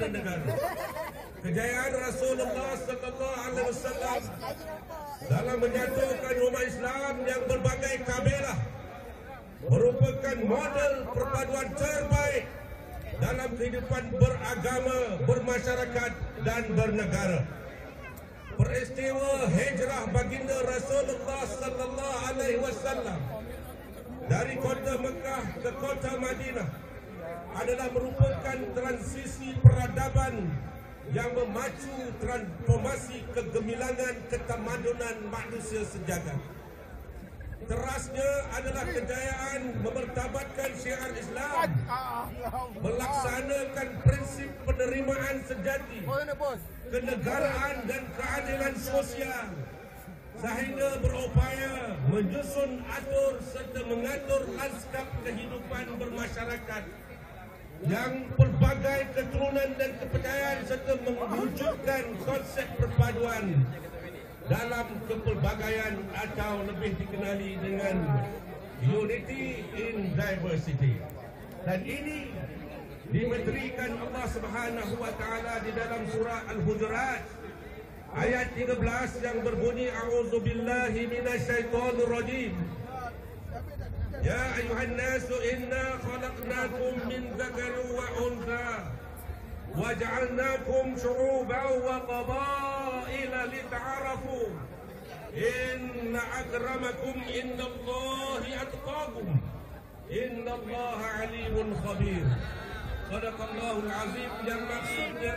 dan negara. Kejayaan Rasulullah sallallahu alaihi wasallam dalam menyatukan umat Islam yang berbagai kabilah merupakan model perpaduan terbaik dalam kehidupan beragama, bermasyarakat dan bernegara. Peristiwa hijrah baginda Rasulullah sallallahu alaihi wasallam dari kota Mekah ke kota Madinah adalah merupakan transisi peradaban yang memacu transformasi kegemilangan ketamadunan manusia sejagat. Terasnya adalah kejayaan memertabatkan syiar Islam, melaksanakan prinsip penerimaan sejati, kenegaraan dan keadilan sosial, sehingga berupaya menyusun atur serta mengatur lanskap kehidupan bermasyarakat yang pelbagai keturunan dan kepercayaan serta mewujudkan konsep perpaduan dalam kepelbagaian atau lebih dikenali dengan unity in diversity. Dan ini dimeterikan Allah Subhanahu wa taala di dalam surah Al-Hujurat ayat 13 yang berbunyi a'udzubillahi minasyaitonir rajim. Ya ayuhan nasu inna khalaqnakum min dzakarin wa untha waja'alnakum syu'uban wa qabaila lita'arafu inna akramakum indallahi atqakum innallaha alimun khabir. Sadaqallahul azim, yang maksudnya,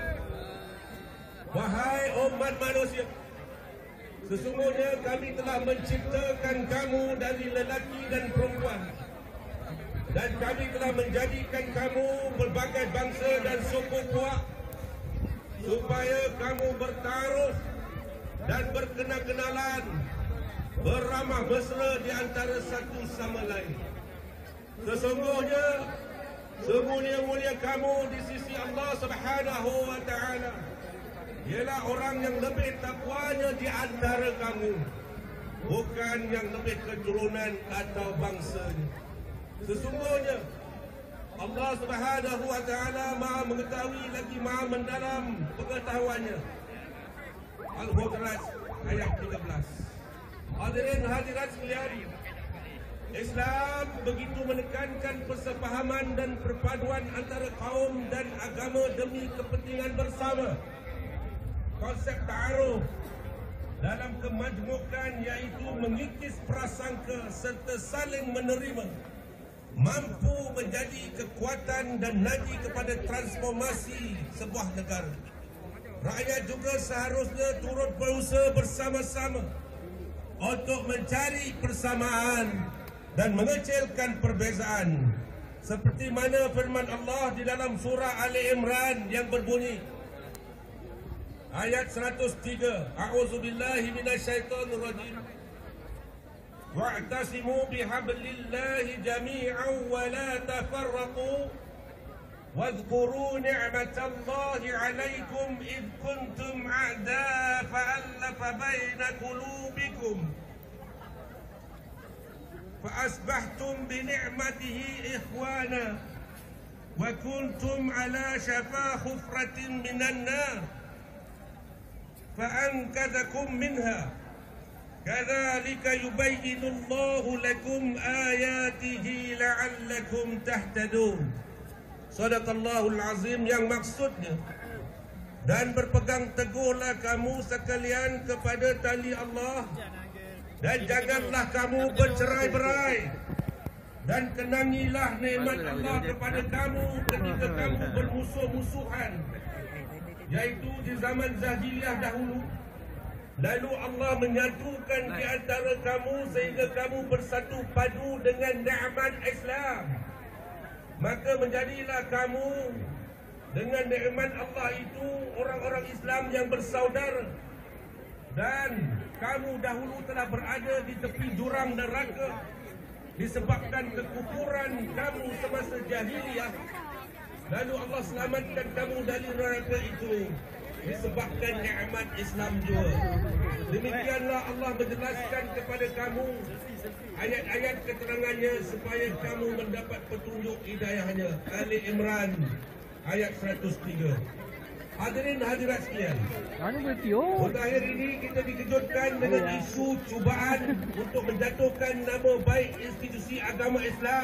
wahai umat manusia, sesungguhnya kami telah menciptakan kamu dari lelaki dan perempuan, dan kami telah menjadikan kamu berbagai bangsa dan suku puak supaya kamu bertaruh dan berkenal-kenalan, beramah mesra di antara satu sama lain. Sesungguhnya semulia-mulia kamu di sisi Allah Subhanahu wa taala ialah orang yang lebih takwanya di antara kamu, bukan yang lebih keturunan atau bangsanya. Sesungguhnya Allah Subhanahu wa taala Maha mengetahui lagi Maha mendalam pengetahuannya. Al-Hujurat ayat 13. Hadirin hadirat sekalian, Islam begitu menekankan persefahaman dan perpaduan antara kaum dan agama demi kepentingan bersama. Konsep ta'aruf dalam kemajmukan iaitu mengikis prasangka serta saling menerima mampu menjadi kekuatan dan nadi kepada transformasi sebuah negara. Rakyat juga seharusnya turut berusaha bersama-sama untuk mencari persamaan dan mengecilkan perbezaan, seperti mana firman Allah di dalam surah Ali Imran yang berbunyi ayat 103, a'udzubillahi minasyaitonir rajim, wa'tasimu bihablillahi jami'an wa la tafarraqu wadhkuru ni'matallahi 'alaikum id kuntum a'daa fa'alafa baina qulubikum فأصبحتم بنعمته إخوانا وكنتم على شفا حفرة من النار فأنقذكم منها كذلك يبين الله لكم آياته لعلكم تهتدون. Sadaqallahul azim, yang maksudnya, dan berpegang teguhlah kamu sekalian kepada tali Allah, dan janganlah kamu bercerai-berai, dan kenangilah nikmat Allah kepada kamu ketika kamu bermusuh-musuhan, yaitu di zaman jahiliyah dahulu. Lalu Allah menyatukan di antara kamu sehingga kamu bersatu padu dengan nikmat Islam. Maka menjadilah kamu dengan nikmat Allah itu orang-orang Islam yang bersaudara. Dan kamu dahulu telah berada di tepi jurang neraka disebabkan kekufuran kamu semasa jahiliyah. Lalu Allah selamatkan kamu dari neraka itu disebabkan nikmat Islam juga. Demikianlah Allah menjelaskan kepada kamu ayat-ayat keterangannya supaya kamu mendapat petunjuk hidayahnya. Ali Imran ayat 103. Hadirin hadirat sekalian, Mana boleh tiup? pada akhir ini kita dikejutkan dengan isu cubaan untuk menjatuhkan nama baik institusi agama Islam.